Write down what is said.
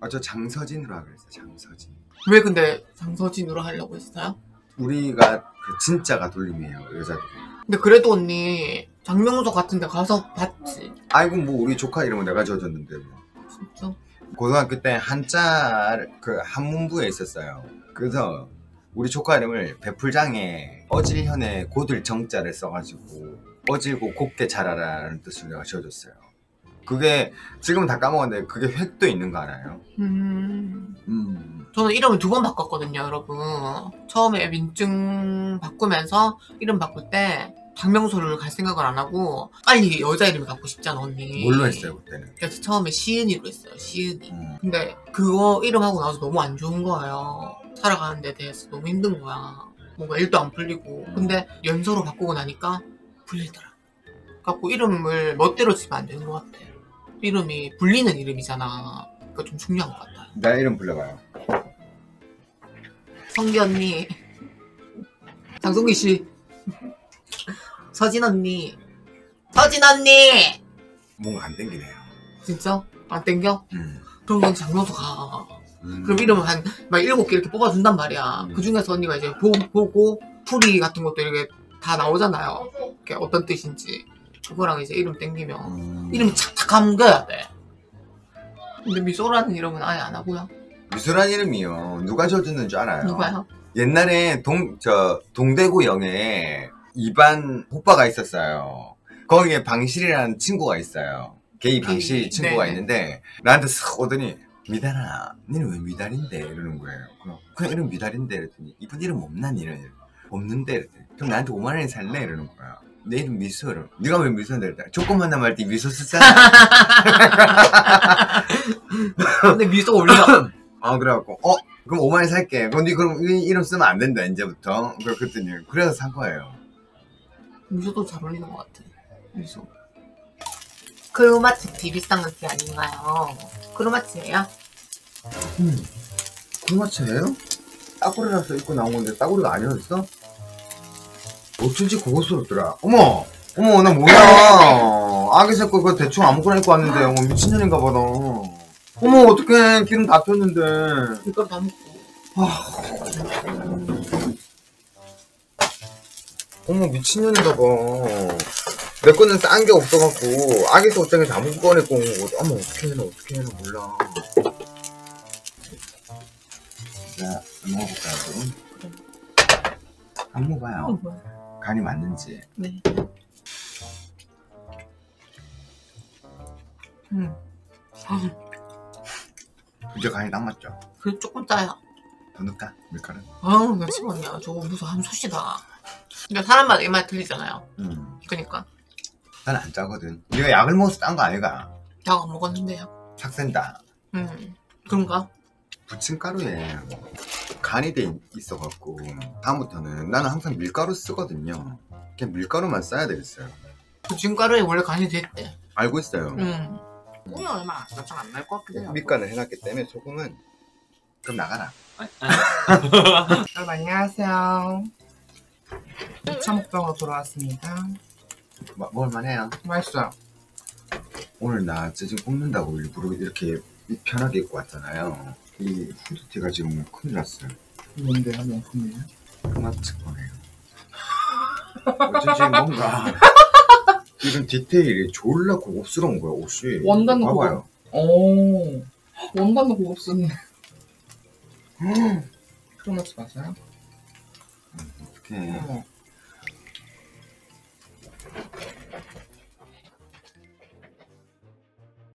저 장서진으로 하기로 했어요. 장서진. 왜 근데 장서진으로 하려고 했어요? 우리가 그 진짜가 돌림이에요, 여자들이. 근데 그래도 언니 장명소 같은 데 가서 봤지. 아이고 뭐 우리 조카 이름은 내가 지어줬는데 뭐. 진짜? 고등학교 때 한자 그 한문부에 있었어요. 그래서 우리 조카 이름을 배풀장에 어질현에 고들 정자를 써가지고 어질고 곱게 자라라는 뜻으로 내가 지어줬어요. 그게 지금은 다 까먹었는데 그게 획도 있는 거 알아요? 저는 이름을 2번 바꿨거든요, 여러분. 처음에 민증 바꾸면서 이름 바꿀 때 장명소를 갈 생각을 안 하고 빨리 여자 이름을 갖고 싶잖아, 언니. 뭘로 했어요 그때는? 그래서 처음에 시은이로 했어요, 시은이. 근데 그거 이름 하고 나서 너무 안 좋은 거예요. 살아가는 데 대해서 너무 힘든 거야. 뭔가 일도 안 풀리고. 근데 연서로 바꾸고 나니까 풀리더라. 갖고 이름을 멋대로 지면 안 되는 것 같아. 이름이 불리는 이름이잖아. 그러니까 좀 중요한 것 같아요. 나 이름 불러봐요. 성기 언니, 장성기 씨, 서진 언니, 서진 언니. 뭔가 안 땡기네요. 진짜? 안 땡겨? 그럼 넌 장명소 가. 그럼 이름을 막 7개 이렇게 뽑아준단 말이야. 그 중에서 언니가 이제 보고 풀이 같은 것도 이렇게 다 나오잖아요. 이렇게 어떤 뜻인지. 그거랑 이제 이름 땡기면 이름이 착착 감겨야 돼. 근데 미소라는 이름은 아예 안 하고요. 미소란 이름이요. 누가 지어줬는 줄 알아요? 누가요? 옛날에 동대구역에 이반 오빠가 있었어요. 거기에 방실이라는 친구가 있어요. 게이 방실 친구가 있는데 나한테 쓱 오더니 미달아, 니는 왜 미달인데? 이러는 거예요. 그냥 이름 미달인데 이랬더니 이쁜 이름 없나? 니는 없는데 이랬더니 그럼 나한테 5만 원에 살래? 이러는 거야. 내 이름 미소를. 네가 왜 미소인데? 이랬더니 조금 만나면 때 미소 쓰잖아. 근데 미소 올려. 그래갖고 그럼 5만 원에 살게. 그럼 니 그럼 이 이름 쓰면 안 된다 이제부터. 그랬더니 그래서 산 거예요. 미소도 잘 어울리는 것 같아. 미소. 크로마트 비비쌍 느낌 아닌가요? 크로마트예요? 크로마트예요? 따구리라서 입고 나온 건데 따구리가 아니었어? 어쩐지 고급스럽더라. 어머 나 뭐야. 아기 새거 그거 대충 아무거나 입고 왔는데 어머 미친년인가 봐 너. 어머 어떡해 기름 다 폈는데. 밀가루 다 먹고. 어머 미친년인가 봐. 내 거는 싼 게 없어갖고 아기 새 옷장에서 아무 거나 입고 온 거거든. 어머 어떡해 나 몰라. 자 먹어볼까요 그럼? 안 먹어봐요. 간이 맞는지. 네. 이제 간이 딱 맞죠? 그래 조금 짜요. 더 넣을까? 밀가루? 나 심었냐. 저거 무슨 함솥이다. 근데 사람마다 입맛이 틀리잖아요. 그니까. 난 안 짜거든. 네가 약을 먹어서 짠 거 아이가? 약 안 먹었는데요. 삭센다. 그런가? 부침가루에 간이 돼 있어갖고 다음부터는 나는 항상 밀가루 쓰거든요. 그냥 밀가루만 써야 되겠어요. 부침가루에 원래 간이 됐대. 알고 있어요. 소금이 얼마 안 날 것 같기도 해요. 밑간을 해놨기 때문에 소금은 그럼 나가라. 여러분 안녕하세요. 2차 먹방으로 돌아왔습니다. 먹을만해요. 맛있어요. 오늘 나 지금 굽는다고 일부러 이렇게 편하게 입고 왔잖아요. 이 후드티가 지금 큰일 났어요. 뭔데요? 명품이에요? 크마트 거네요. 어쩐지 뭔가 이런 디테일이 졸라 고급스러운 거야 옷이. 원단도 봐봐요. 오, 원단도 고급스럽네. 크로마트 맞아요? 어떡해.